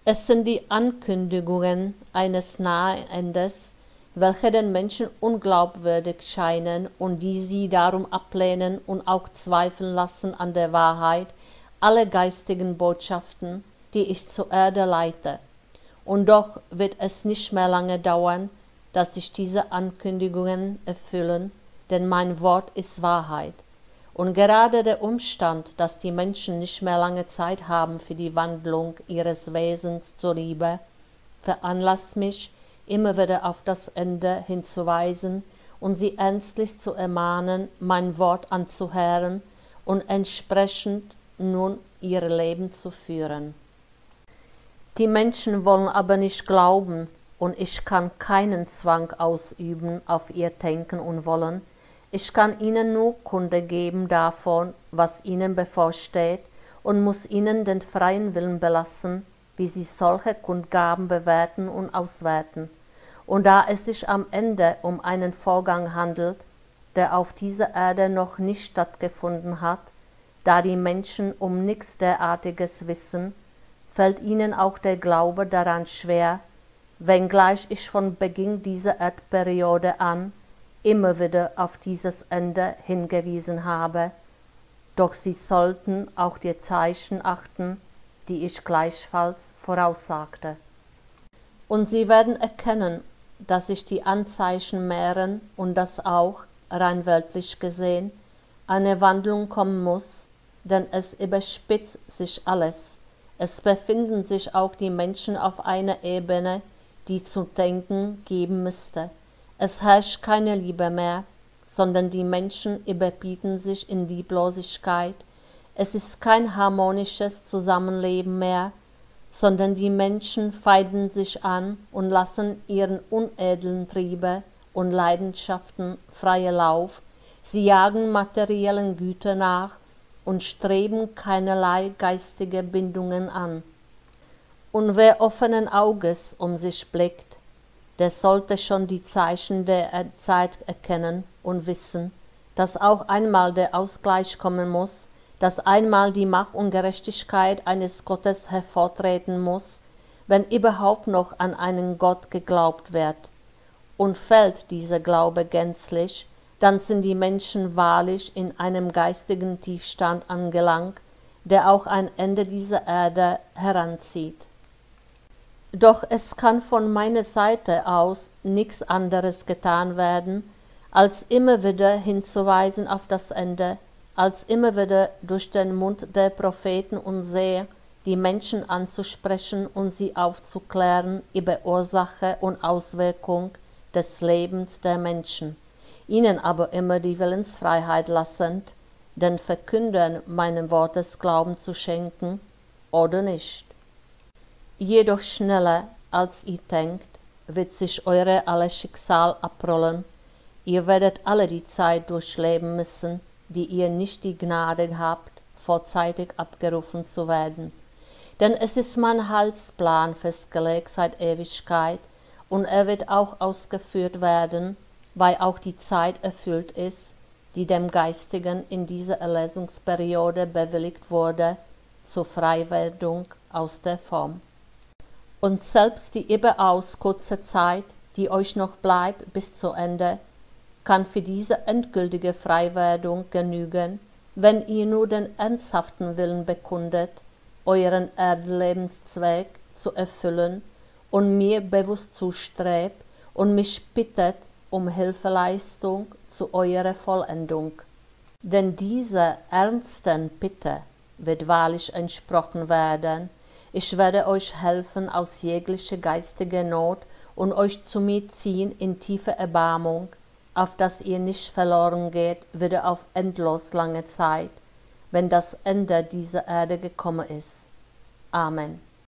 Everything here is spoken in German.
Es sind die Ankündigungen eines nahen Endes, welche den Menschen unglaubwürdig scheinen und die sie darum ablehnen und auch zweifeln lassen an der Wahrheit aller geistigen Botschaften, die ich zur Erde leite. Und doch wird es nicht mehr lange dauern, dass sich diese Ankündigungen erfüllen, denn mein Wort ist Wahrheit. Und gerade der Umstand, dass die Menschen nicht mehr lange Zeit haben für die Wandlung ihres Wesens zur Liebe, veranlasst mich, immer wieder auf das Ende hinzuweisen und sie ernstlich zu ermahnen, mein Wort anzuhören und entsprechend nun ihr Leben zu führen. Die Menschen wollen aber nicht glauben, und ich kann keinen Zwang ausüben auf ihr Denken und Wollen. Ich kann ihnen nur Kunde geben davon, was ihnen bevorsteht, und muss ihnen den freien Willen belassen, wie sie solche Kundgaben bewerten und auswerten. Und da es sich am Ende um einen Vorgang handelt, der auf dieser Erde noch nicht stattgefunden hat, da die Menschen um nichts derartiges wissen, fällt ihnen auch der Glaube daran schwer, wenngleich ich von Beginn dieser Erdperiode an immer wieder auf dieses Ende hingewiesen habe, doch sie sollten auch die Zeichen achten, die ich gleichfalls voraussagte. Und sie werden erkennen, dass sich die Anzeichen mehren und dass auch, rein weltlich gesehen, eine Wandlung kommen muss, denn es überspitzt sich alles. Es befinden sich auch die Menschen auf einer Ebene, die zu denken geben müsste. Es herrscht keine Liebe mehr, sondern die Menschen überbieten sich in Lieblosigkeit. Es ist kein harmonisches Zusammenleben mehr, sondern die Menschen feinden sich an und lassen ihren unedlen Triebe und Leidenschaften freien Lauf. Sie jagen materiellen Güter nach und streben keinerlei geistige Bindungen an. Und wer offenen Auges um sich blickt, der sollte schon die Zeichen der Zeit erkennen und wissen, dass auch einmal der Ausgleich kommen muss, dass einmal die Macht und Gerechtigkeit eines Gottes hervortreten muss, wenn überhaupt noch an einen Gott geglaubt wird. Und fällt dieser Glaube gänzlich, dann sind die Menschen wahrlich in einem geistigen Tiefstand angelangt, der auch ein Ende dieser Erde heranzieht. Doch es kann von meiner Seite aus nichts anderes getan werden, als immer wieder hinzuweisen auf das Ende, als immer wieder durch den Mund der Propheten und Seher die Menschen anzusprechen und sie aufzuklären über Ursache und Auswirkung des Lebens der Menschen, ihnen aber immer die Willensfreiheit lassend, den Verkündern meinen Wortes Glauben zu schenken oder nicht. Jedoch schneller, als ihr denkt, wird sich euer aller Schicksal abrollen. Ihr werdet alle die Zeit durchleben müssen, die ihr nicht die Gnade habt, vorzeitig abgerufen zu werden. Denn es ist mein Heilsplan festgelegt seit Ewigkeit, und er wird auch ausgeführt werden, weil auch die Zeit erfüllt ist, die dem Geistigen in dieser Erlösungsperiode bewilligt wurde, zur Freiwerdung aus der Form. Und selbst die überaus kurze Zeit, die euch noch bleibt bis zu Ende, kann für diese endgültige Freiwerdung genügen, wenn ihr nur den ernsthaften Willen bekundet, euren Erdlebenszweck zu erfüllen und mir bewusst zustrebt und mich bittet um Hilfeleistung zu eurer Vollendung. Denn dieser ernsten Bitte wird wahrlich entsprochen werden. Ich werde euch helfen aus jeglicher geistiger Not und euch zu mir ziehen in tiefe Erbarmung, auf dass ihr nicht verloren geht, wieder auf endlos lange Zeit, wenn das Ende dieser Erde gekommen ist. Amen.